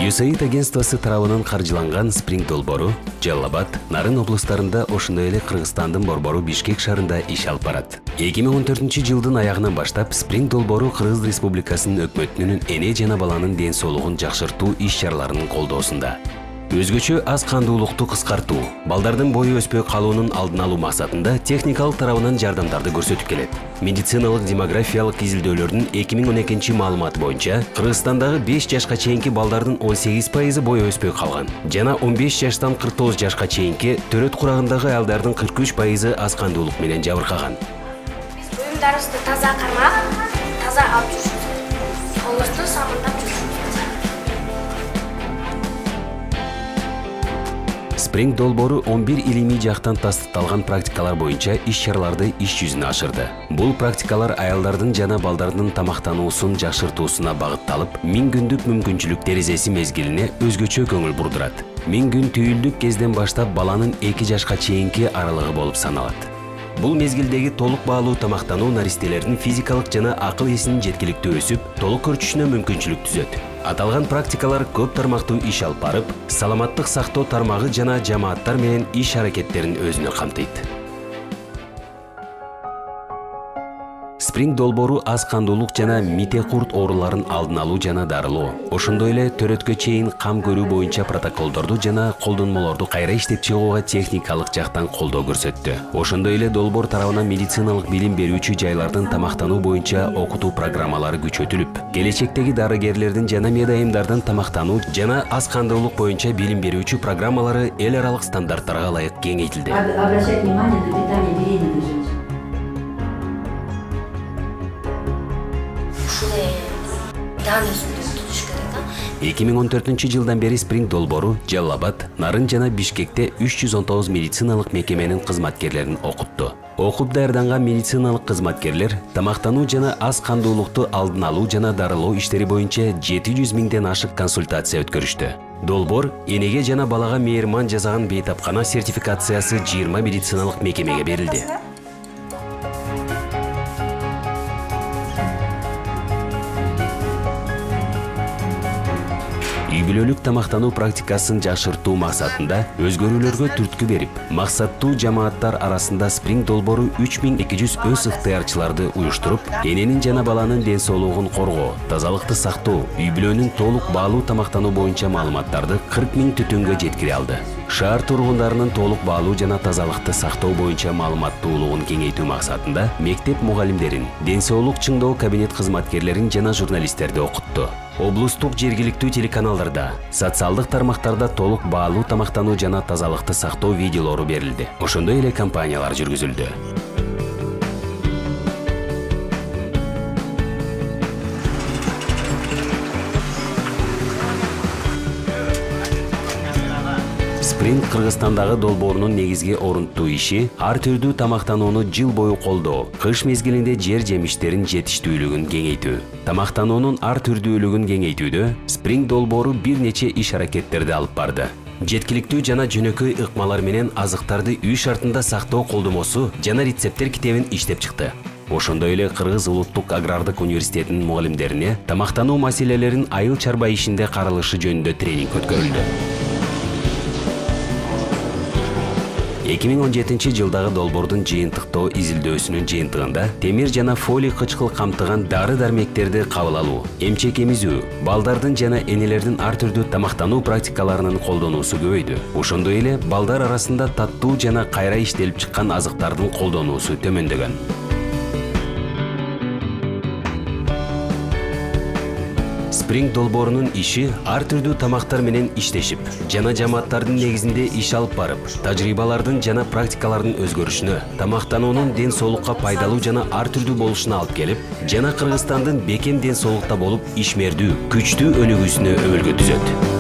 USAID агентствосы тарабынан каржыланган спринг долбоору Жалал Абад, Нарын облустарында, ошондой эле Кыргызстандын борбору Бишкек шаарында иш алып барат. 2014-жылдын аягынан баштап спринг долбоору Кыргыз Республикасынын өкмөтүнүн эне жана баланын ден соолугун жакшыртуу иш-чараларынын колдоосунда. Өзгөчө аз кандуулукту кыскартуу, балдардын бою өспөй калуунун алдын алуу максатында техникалык тарабынан жардамдарды көрсөтүп келет. Медициналык демографиялык изилдөөлөрдүн 2012 маалыматы боюнча Кыргызстандагы 5 жашка чейинки балдардын 18% бою өспөй калган. Жана 15 жаштан 49 жашка чейинки төрөт курагындагы аялдардын 43% аз кандуулук менен жабыркаган. Биз буюмдарыбызды таза кармап, таза алып жүрүшүбүз. Колубузду сабындап жүрүшүбүз. Спринг долбоору 11 илимий жактан тастыкталган практикалар боюнча иш-чараларды иш жүзүнө ашырды. Бул практикалар аялдардын жана балдардын тамактануусун жакшыртуусуна багытталып, 1000 күндүк мүмкүнчүлүк терезеси мезгилине өзгөчө көңүл бурдурат. 1000 күн түйүлдүк кезден баштап баланын 2 жашка чейинки аралыгы болуп саналат. Бул мезгилдеги толук баалуу тамактануу наристелердин физикалык жана акыл эсинин жеткиликтүү өсүп, толук көрчүшүнө мүмкүнчүлүк түзөт. Аталган практикалар көп тармактуу иш алып барып, саламаттык сактоо тармагы жана жамааттар менен иш аракеттерин өзүнө камтыйт. Спринг долбоору аз кандуулук жана мите курт ооруларын алдын алуу жана дарылоо, ошондой эле төрөткө чейин кам көрүү боюнча протоколдорду жана колдонмолорду кайра иштеп чыгууга техникалык жактан колдоо көрсөттү. Ошондой эле долбоор тарабынан медициналык билим берүүчү жайлардын тамактануу боюнча окутуу программалары күчөтүлүп, келечектеги дарыгерлердин жана медайымдардын тамактануу жана аз кандуулук боюнча билим берүүчү программалары эл аралык стандарттарга ылайык кеңейтилди. Обращать внимание на питание беременных женщин. 2014-жылдан бери спринг долбоору Жалал Абад, Нарын жана Бишкекте 319 медициналык мекеменин кызматкерлерин окутту. Окуп даярданган медициналык кызматкерлер тамактануу жана аз кандуулукту алдын алуу жана дарылоо иштери боюнча 700 миңден ашык консультация өткөрүштү. Долбоор энеге жана балага мейирман жасаган бейтапкана сертификациясы 20 медициналык мекемеге берилди. Үй-бүлөлүк тамактануу практикасын жакшыртуу максатында өзгөрүүлөргө түрткү берип, максаттуу жамааттар арасында спринг долбоору 3200 өз ыктыярчыларды уюштуруп, эненин жана баланын ден соолугун коргоо, тазалыкты сактоо, үй-бүлөнүн толук баалуу тамактануу боюнча маалыматтарды 40 000 түтүнгө жеткире алды. Шаар тургундарынын толук баалуу жана тазалыкты сактоо боюнча маалыматтуулугун кеңейтүү максатында мектеп мугалимдерин, ден соолук чыңдоо кабинет кызматкерлерин жана журналисттерди окутту. Облустук жергиликтүү телеканалдарда, социалдык тармактарда толук баалуу тамактануу жана тазалыкты сактоо видеолору берилди. Ошондой эле кампаниялар жүргүзүлдү. Спринг Кыргызстандагы долбоорунун негизги орунтуу иши ар түрдүү тамактанууну жыл бою колдоо, кыш мезгилинде жер жемиштерин жетиштүүлүгүн кеңейтүү. Тамактануунун ар түрдүүлүгүн кеңейтүүдө спринг долбоору бир нече иш аракеттерди алып барды. Жеткиликтүү жана жөнөкөй ыкмалар менен азыктарды үй шартында сактоо колдомосу жана рецепттер китебин иштеп чыкты. Ошондой эле Кыргыз улуттук агрардык университетинин мугалимдерине тамактануу маселелерин айыл чарба ишинде каралышы жөнүндө тренинг өткөрүлдү. 2017-жылдагы долбоордун жыйынтыктоо изилдөөсүнүн жыйынтыгында темир жана фолий кычкыл камтыган дары-дармектерди кабыл алуу, эмчек эмизүү, балдардын жана энелердин ар түрдүү тамактануу практикаларынын колдонуусу көбөйдү. Ошондой эле балдар арасында таттуу жана кайра иштелип чыккан азыктардын колдонуусу төмөндөгөн. Спринг долбоорунун иши ар түрдүү тамактар менен иштешип, жана жамааттардын негизинде иш алып барып, тажрыйбалардын жана практикалардын өзгөрүшүнө, тамактануунун ден соолукка пайдалуу жана ар түрдүү болушуна алып келип, жана Кыргызстандын бекем ден соолукта болуп ишмердүү, күчтүү өнүгүүсүнө өбөлгө түзөт.